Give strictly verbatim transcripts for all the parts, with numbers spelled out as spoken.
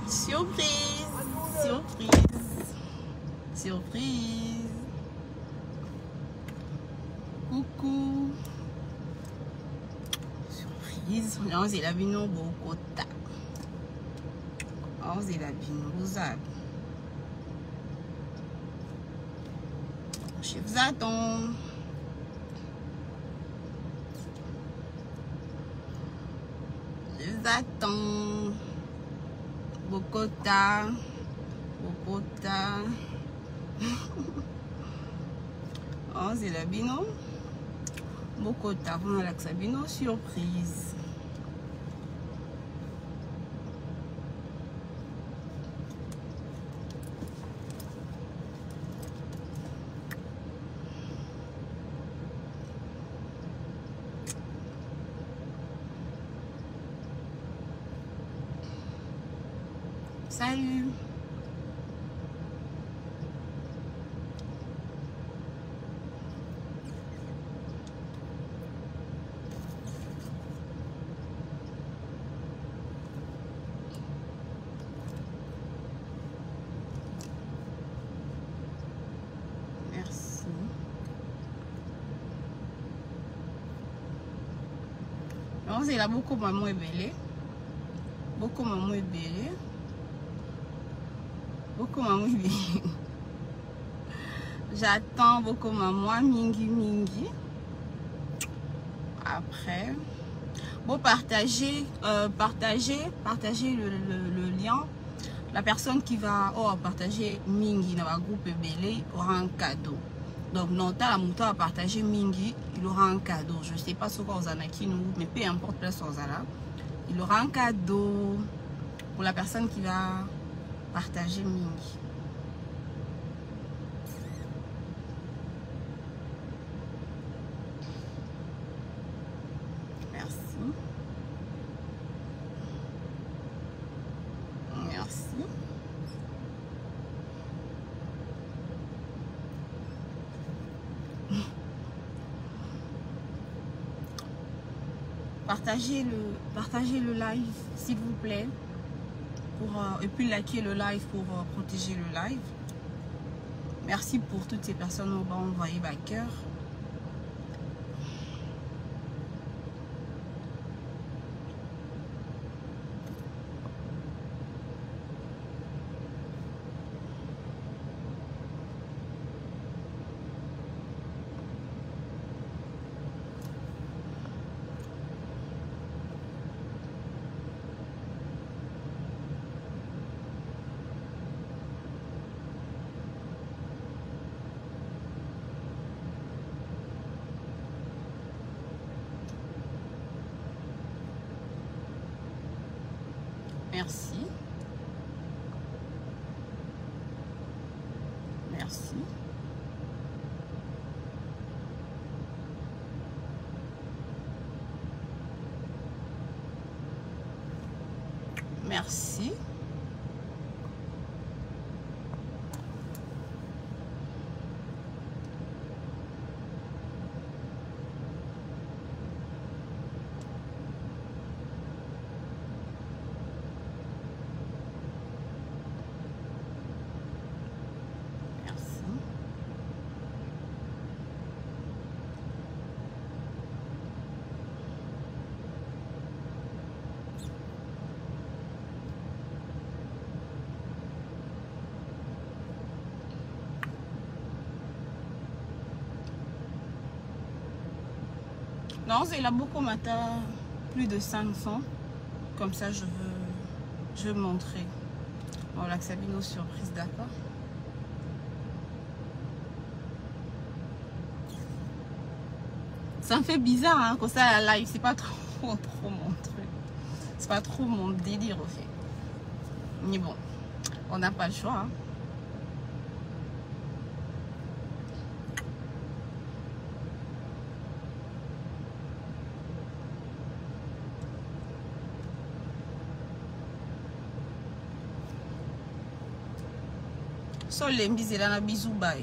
Surprise, surprise, surprise. Coucou. Surprise. On c'est la vino bokota. On c'est la vino rosade. Je vous attends. Je vous attends. Bokota. Bokota. Oh, c'est la bino. Bokota. Vous avez la bino surprise. Salut. Merci. Non, c'est là beaucoup maman est belle. Beaucoup maman est belle. Beaucoup maman est j'attends beaucoup maman mingi mingi. Après, bon partager, euh, partager, partager le, le, le lien. La personne qui va oh, partager mingi dans le groupe belé aura un cadeau. Donc non, t'as la mouton à partager mingi, il aura un cadeau. Je sais pas ce qu'on vous en a qui nous, mais peu importe place on là, il aura un cadeau pour la personne qui va partager mingi. Merci. Merci. Partagez le, partagez le live s'il vous plaît. Pour, euh, et puis liker le live pour euh, protéger le live. Merci pour toutes ces personnes qui m'ont envoyé ma cœur. Merci. Merci. Merci. Non, il a beaucoup matin, plus de cinq cents. Comme ça, je veux, je veux montrer. Voilà, que ça vient nos surprises, d'accord? Ça me fait bizarre, hein, comme ça, la live, c'est pas trop, trop mon truc. C'est pas trop mon délire, au fait. Mais bon, on n'a pas le choix, hein. So les mbisi là na bisou bay.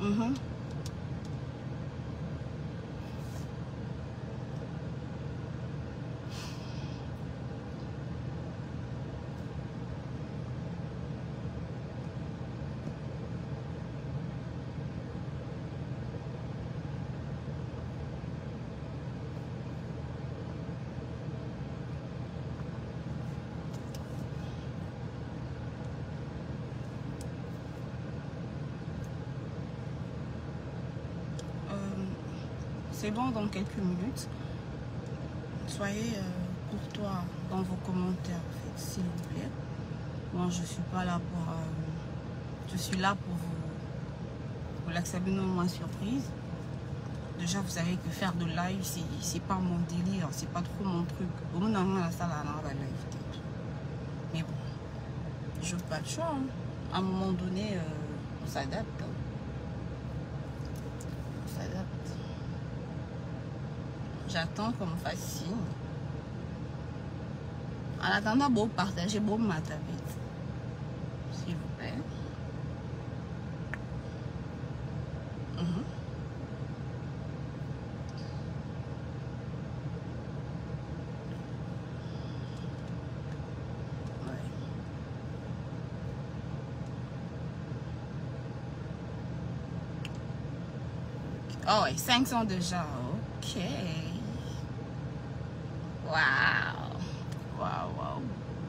Mm-hmm. C'est bon dans quelques minutes. Soyez euh, courtois dans vos commentaires, en fait, s'il vous plaît. Moi, je suis pas là pour... Euh, je suis là pour vous, vous l'accepter non moins surprise. Déjà, vous savez que faire de live, c'est pas mon délire, c'est pas trop mon truc. Au moins, dans la salle, on va live. Mais bon, je n'ai pas le choix. Hein. À un moment donné, euh, on s'adapte. On s'adapte. J'attends qu'on me fasse signe. En attendant, bon, partagez bon ma tablette. S'il vous plaît. Mm-hmm. Oh, ouais, cinq cents déjà. Ok. Wow. Wow, wow.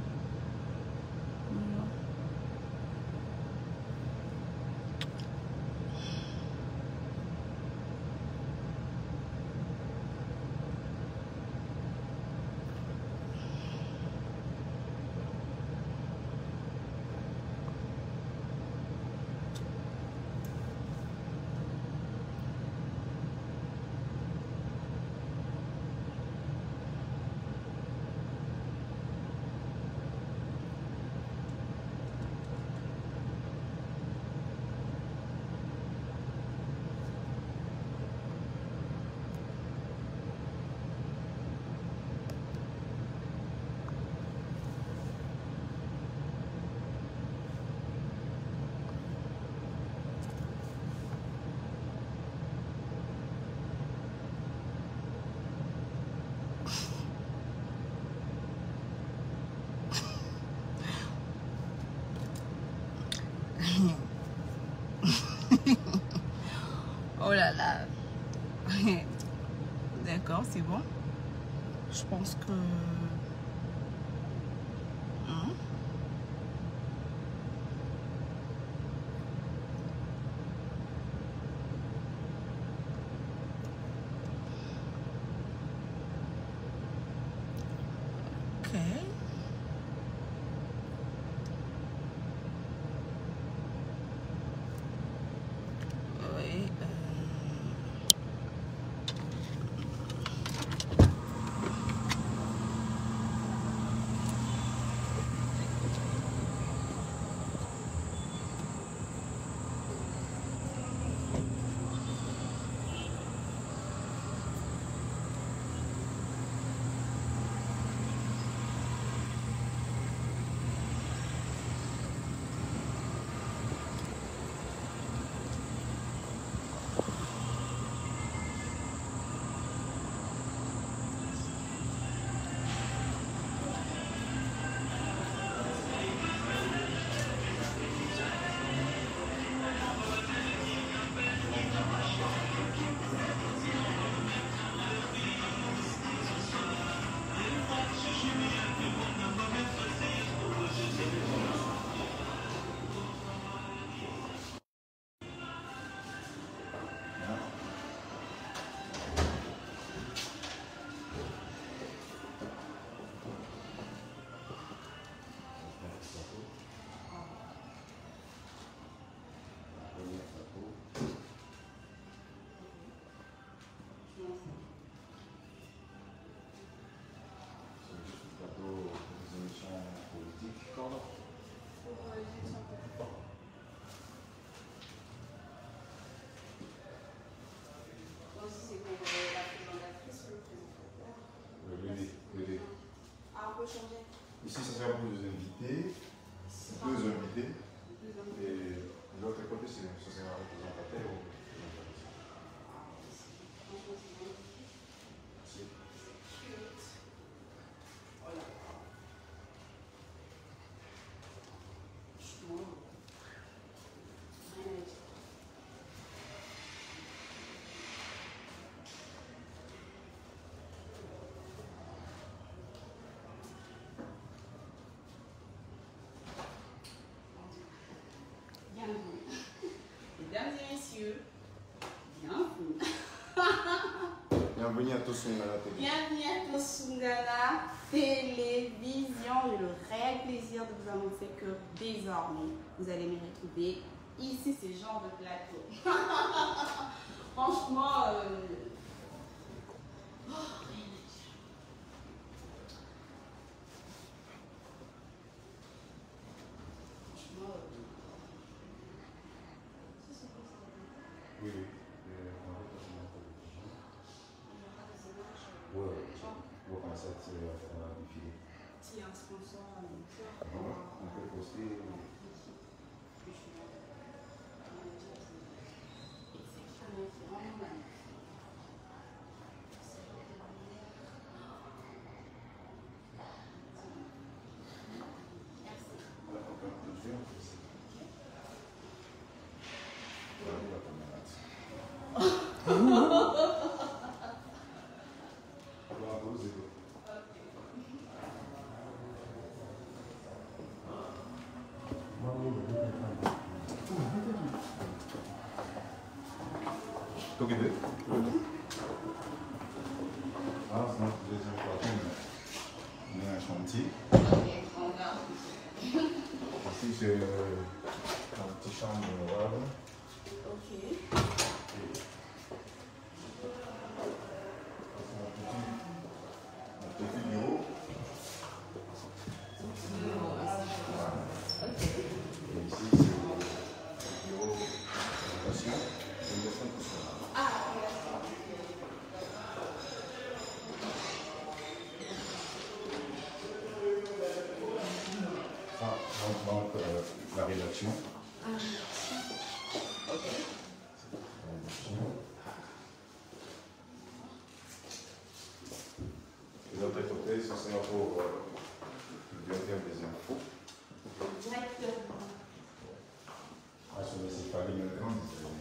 Oh là là. D'accord, c'est bon. Je pense que... Hein? Ok. Oui. Euh... Ici, ça sera pour les invités, deux invités, et de l'autre côté, ça sera un représentateur. Bienvenue à Tosungala Télévision. Bienvenue à Tosungala Télévision. J'ai le réel plaisir de vous annoncer que désormais, vous allez me retrouver ici, ce genre de plateau. Franchement, euh... oh, rien à dire. Franchement, euh... Oui, oui. Ouais, on va commencer à tirer à défiler. Si un sponsor annonceur, On peut poster. Toque de? Ah, c'est notre deuxième fois. On est à un chantier. Ok, on regarde. Ici, c'est un petit chambre honorable. Ok. Un petit bureau. Et ici, c'est le bureau d'innovation. L'innovation tout ça. Ah, d'accord. Ah, donc, donc euh, la rédaction. Ah, ok. La rédaction. Les autres côtés, ce sera pour euh, le directeur des infos. Directeur. Ah, je ne sais pas les maintenant.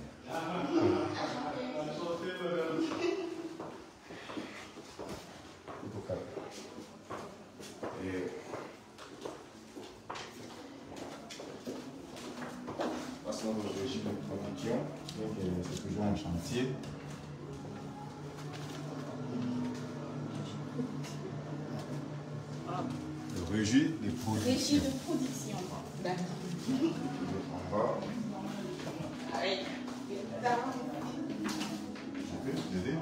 Et passons au régime de production, donc c'est toujours un chantier. Le régime des productions. Régie de production. D'accord. En bas. Allez. Je peux vous aider?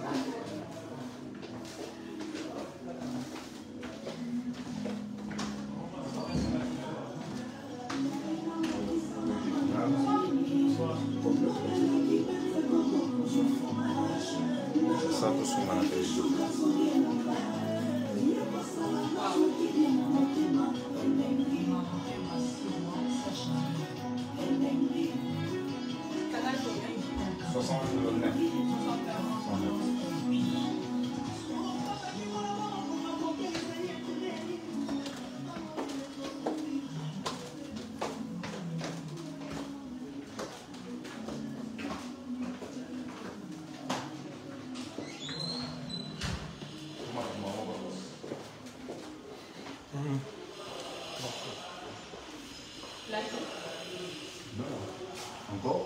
Ça, tout sur ma télévision. Canal combien? soixante-neuf. Plateau. Encore?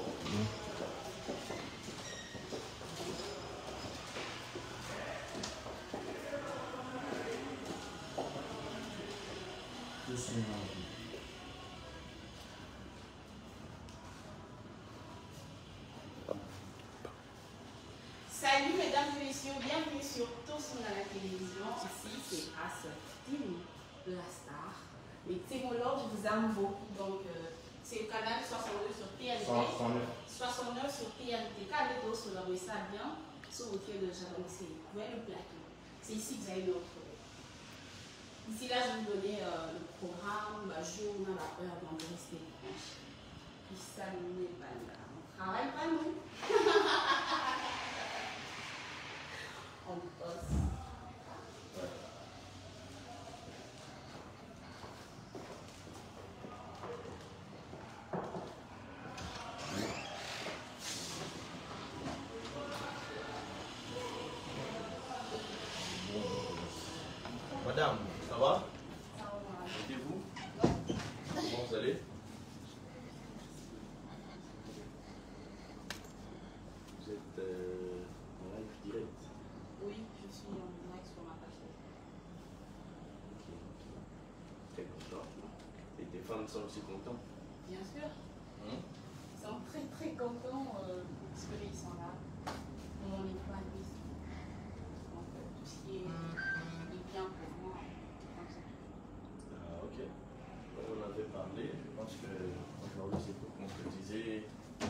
Salut mesdames et messieurs, bienvenue sur Tosungala Télévision. Ici c'est As Tim, la star. Les Timologues, je vous aime beaucoup. Donc euh, c'est le canal soixante-deux sur T N T. soixante-neuf sur T N T. Quand les dos sur ça bien, sur le pied de Jadon, c'est le plateau. C'est ici que vous allez nous retrouver. D'ici là, je vais vous donner euh, le programme, le jour, la heure, donc restez proches. Puis ça n'est pas là. On travaille pas nous. On bosse. Madame, ça va? Mettez-vous. Comment vous allez? Vous êtes euh, en live direct. fans sont aussi contents. Bien sûr. Hein? Ils sont très très contents euh, parce qu'ils sont là. On est pas ici. Donc euh, tout ce qui est, est bien pour moi. Comme ça. Ah, ok. On en avait parlé. Je pense que aujourd'hui c'est pour concrétiser.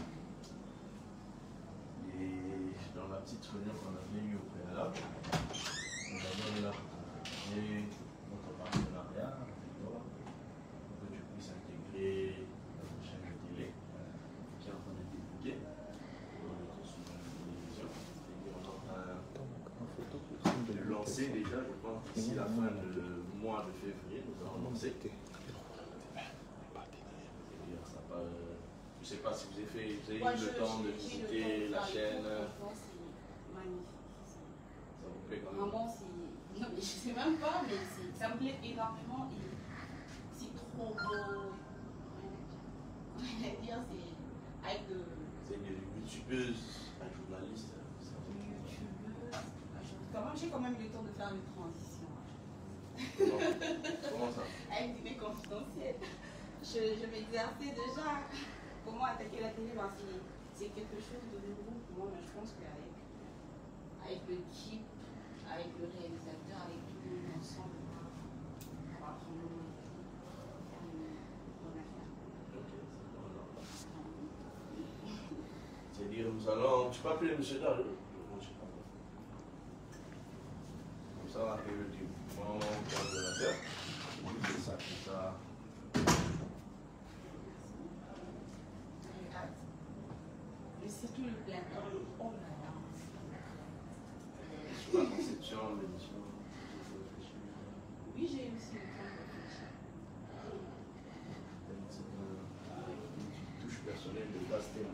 Et dans la petite réunion qu'on avait eue au préalable, nous avons là pour concrétiser notre partenariat avec toi, pour que tu puisses intégrer notre chaîne de télé qui est en train de débuter dans le sur la télévision. Et on est en train de lancer déjà, je pense, d'ici la fin du mois de février, nous allons lancer. C'est-à-dire, ça part. Je ne sais pas si vous avez, fait, vous avez Moi, eu je- le temps de j'ai- j'ai le visiter temps de la faire chaîne. les cours, franchement, c'est magnifique. Ça vous plaît quand même? Vraiment, c'est. Non, mais je sais même pas, mais c'est- ça me plaît énormément et c'est trop beau. Rien à dire, c'est avec de. C'est une youtubeuse, un journaliste. Ça vous plaît? YouTubeuse. Quand même, j'ai quand même eu le temps de faire une transition. Comment, comment ça? Avec des confidentiels. Je, je m'exerçais déjà. Comment attaquer la télé, ben, c'est c'est quelque chose de nouveau pour moi, mais je pense qu'avec avec le type, avec le réalisateur, avec tout le monde ensemble, on va vraiment faire une bonne affaire. Ok, c'est bon alors. C'est-à-dire, nous allons. Tu peux appeler M. Dal? Je sais pas. Comme ça, on va appeler du bon coordonnateur. C'est ça, c'est ça. Et surtout le plateau. Oh là là. Sur la conception, l'émission. Oui, j'ai aussi le temps de réfléchir. Une petite touche personnelle de Bastel.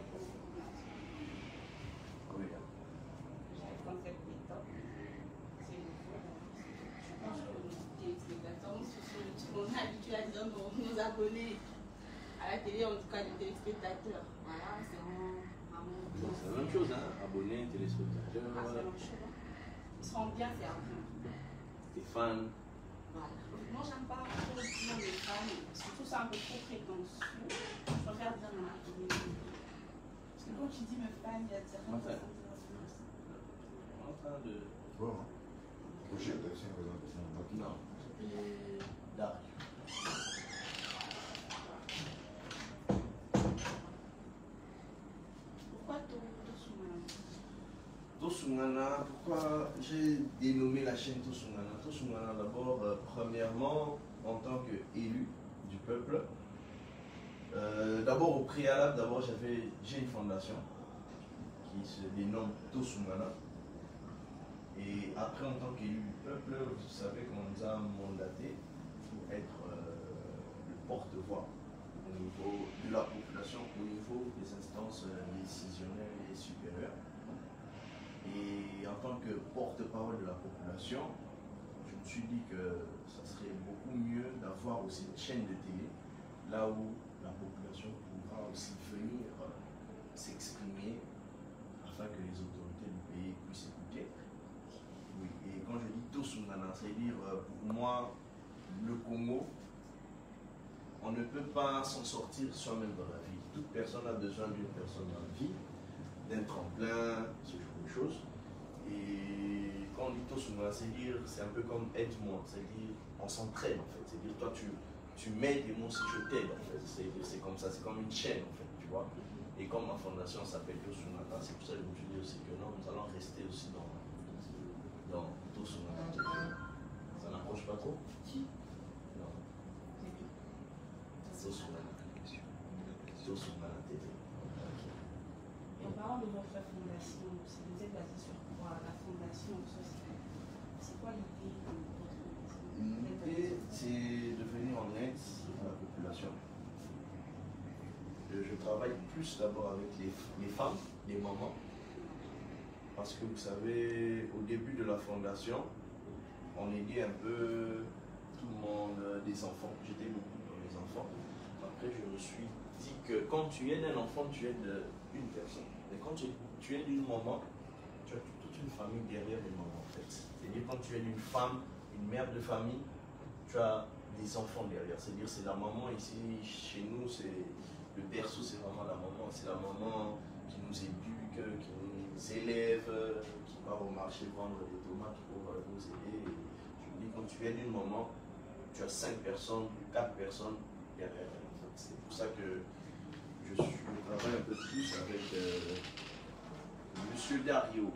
Oui. J'ai un concept méthode. C'est nouveau. Je pense que les téléspectateurs, on est habitué à dire nos, nos abonnés à la télé, en tout cas les téléspectateurs. Voilà, c'est vraiment. vraiment C'est la même chose, hein? Abonnés, téléspectateurs, Ah, c'est la même chose. Ils sont bien servis. tes fans. Voilà. Moi, j'aime pas trop dire les fans, surtout c'est un peu trop prétentieux. Je préfère dire ma télé. Parce que quand tu dis mes fans, il y a certaines Enfin. personnes. En train de. Bon, hein. Prochaine personne, par exemple, Non. Et Dario. pourquoi Tosumana? Tosungana, pourquoi j'ai dénommé la chaîne Tosungana? Tosungana, d'abord, euh, premièrement, en tant qu'élu du peuple, euh, d'abord au préalable, d'abord j'avais, j'ai une fondation qui se dénomme Tosungana. Et après, en tant qu'élu du peuple, vous savez qu'on nous a mandaté pour être euh, le porte-voix au niveau de la population, au niveau des instances euh, décisionnelles et supérieures. Et en tant que porte-parole de la population, je me suis dit que ça serait beaucoup mieux d'avoir aussi une chaîne de télé, là où la population pourra aussi venir euh, s'exprimer afin que les autorités du pays puissent écouter. Oui, et quand je dis Tosungana, c'est-à-dire euh, pour moi, le Congo, on ne peut pas s'en sortir soi-même dans la vie. Toute personne a besoin d'une personne dans la vie, d'un tremplin, ce genre de choses. Et quand on dit Tosungana, c'est-à-dire, c'est un peu comme aide-moi, c'est-à-dire, on s'entraîne en fait. C'est-à-dire, toi, tu, tu m'aides et moi aussi je t'aide en fait. C'est comme ça, c'est comme une chaîne en fait, tu vois. Et comme ma fondation s'appelle Tosungana, c'est pour ça que je me suis dit aussi que non, nous allons rester aussi dans, dans Tosungana. Ça n'approche pas trop? Si. Non. Tosungana. Tosungana T V. Et en parlant de votre fondation, vous êtes basé sur quoi? La fondation, c'est quoi l'idée de votre fondation? L'idée, c'est de venir en aide à la population. Je, je travaille plus d'abord avec les, les femmes, les mamans, parce que vous savez, au début de la fondation, on aidait un peu tout le monde, des enfants. J'étais beaucoup dans les enfants. Après, je me suis dit que quand tu aides un enfant, tu aides une personne. Mais quand tu, tu aides une maman, tu as toute une famille derrière les mamans en fait. C'est-à-dire quand tu aides une femme, une mère de famille, tu as des enfants derrière. C'est-à-dire c'est la maman ici, chez nous, c'est le berceau, c'est vraiment la maman. C'est la maman qui nous éduque, qui nous élève, qui part au marché vendre des tomates pour nous aider. Je me dis, quand tu aides une maman, tu as cinq personnes, quatre personnes derrière. C'est pour ça que je, suis, je travaille un peu plus avec euh, Monsieur Dario.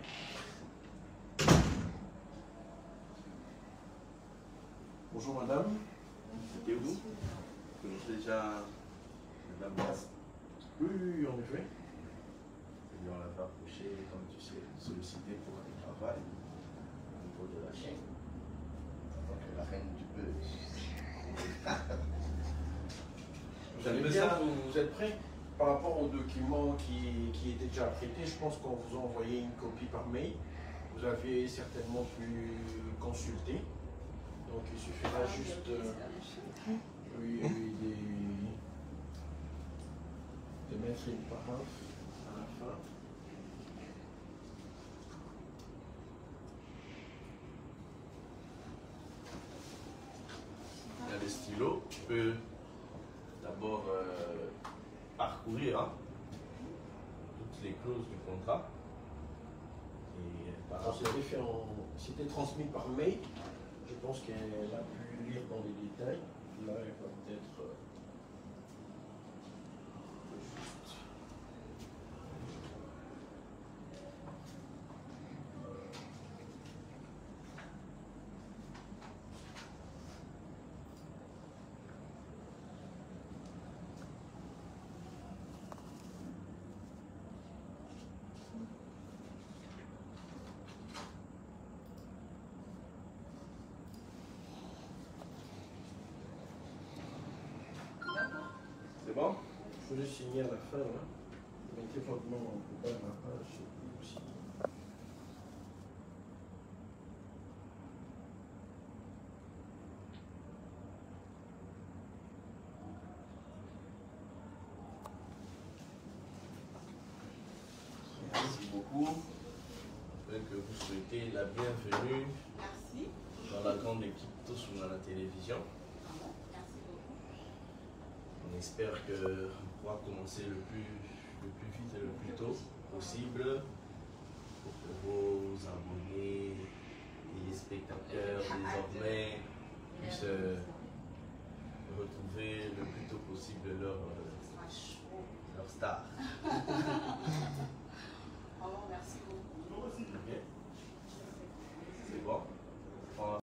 Bonjour madame. C'était vous? Vous connaissez déjà Madame Basse? Oui, oui, en effet. Et on l'a fait approcher, comme tu sais, sollicité pour un travail au niveau de la chaîne. Donc la reine du buzz. Vous allez bien, vous, vous êtes prêts? Par rapport aux documents qui, qui étaient déjà traités, je pense qu'on vous a envoyé une copie par mail. Vous avez certainement pu consulter. Donc il suffira juste euh, oui, oui, de, de mettre une paraphe à la fin. Il y a des stylos, tu peux d'abord euh, parcourir hein, toutes les clauses du contrat. Et par Alors, rapport- c'était fait en, c'était transmis par mail. Je pense qu'elle a pu lire dans les détails. Là, elle va peut-être euh, juste. C'est bon? Il faut juste signer à la fin. Là. Mettez votre nom en bas de la page et aussi. Merci beaucoup. J'espère que vous souhaitez la bienvenue Merci. dans la grande équipe Tosungana Télévision. Merci beaucoup. On espère que on pourra commencer le plus, le plus vite et le plus tôt possible pour que vos abonnés et les spectateurs désormais puissent euh, retrouver le plus tôt possible leur, euh, leur star. Vraiment, merci beaucoup. Bien. C'est bon.